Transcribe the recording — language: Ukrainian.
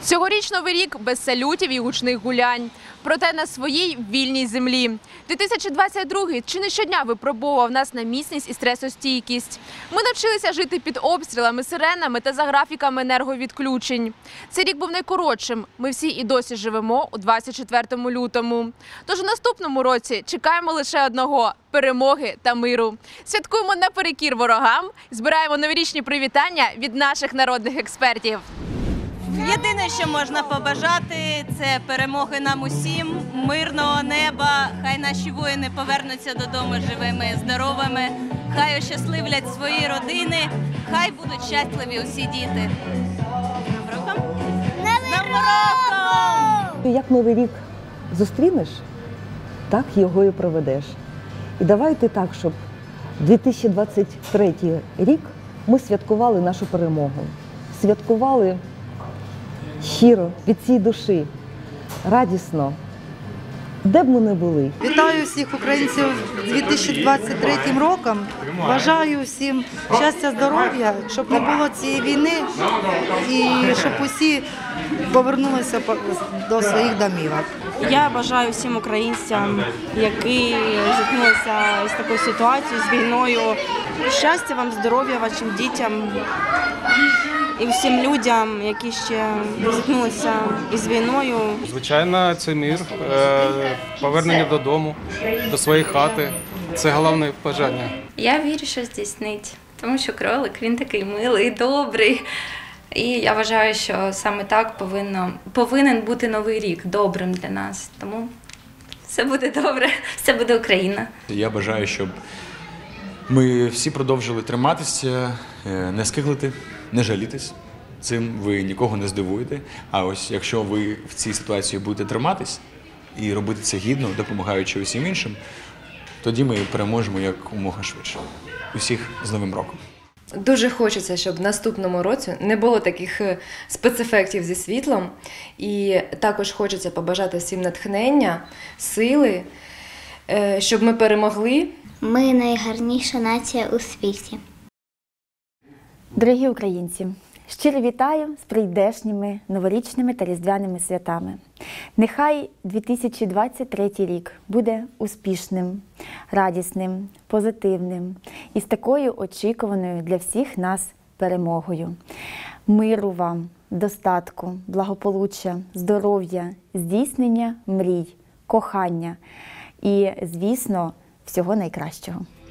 Цьогоріч Новий рік без салютів і гучних гулянь. Проте на своїй вільній землі. 2022 чи не щодня випробовував нас на міцність і стресостійкість. Ми навчилися жити під обстрілами, сиренами та за графіками енерговідключень. Цей рік був найкоротшим. Ми всі і досі живемо у 24 лютому. Тож у наступному році чекаємо лише одного – перемоги та миру. Святкуємо наперекір ворогам, збираємо новорічні привітання від наших народних експертів. Єдине, що можна побажати, це перемоги нам усім, мирного неба, хай наші воїни повернуться додому живими, здоровими, хай ощасливлять свої родини, хай будуть щасливі усі діти. З Новим роком! З Новим роком! Як Новий рік зустрінеш, так його і проведеш. І давайте так, щоб 2023 рік ми святкували нашу перемогу. Святкували щиро, від цієї душі, радісно, де б ми не були. Вітаю всіх українців з 2023 роком. Бажаю всім щастя, здоров'я, щоб не було цієї війни і щоб усі повернулися до своїх домівок. Я бажаю всім українцям, які зіткнулися з такою ситуацією, з війною, щастя вам, здоров'я вашим дітям і всім людям, які ще зіткнулися із війною. Звичайно, це мир, повернення додому, до своєї хати. Це головне бажання. Я вірю, що здійснить, тому що кролик, він такий милий, добрий. І я вважаю, що саме так повинен бути Новий рік добрим для нас. Тому все буде добре, все буде Україна. Я бажаю, щоб ми всі продовжили триматися, не скиглити, не жалітись. Цим ви нікого не здивуєте. А ось якщо ви в цій ситуації будете триматись і робити це гідно, допомагаючи усім іншим, тоді ми переможемо якомога швидше. Усіх з Новим роком! Дуже хочеться, щоб в наступному році не було таких спецефектів зі світлом. І також хочеться побажати всім натхнення, сили, щоб ми перемогли. Ми найгарніша нація у світі. Дорогі українці, щиро вітаю з прийдешніми новорічними та різдвяними святами. Нехай 2023 рік буде успішним, радісним, позитивним і з такою очікуваною для всіх нас перемогою. Миру вам, достатку, благополуччя, здоров'я, здійснення мрій, кохання і, звісно, всього найкращого.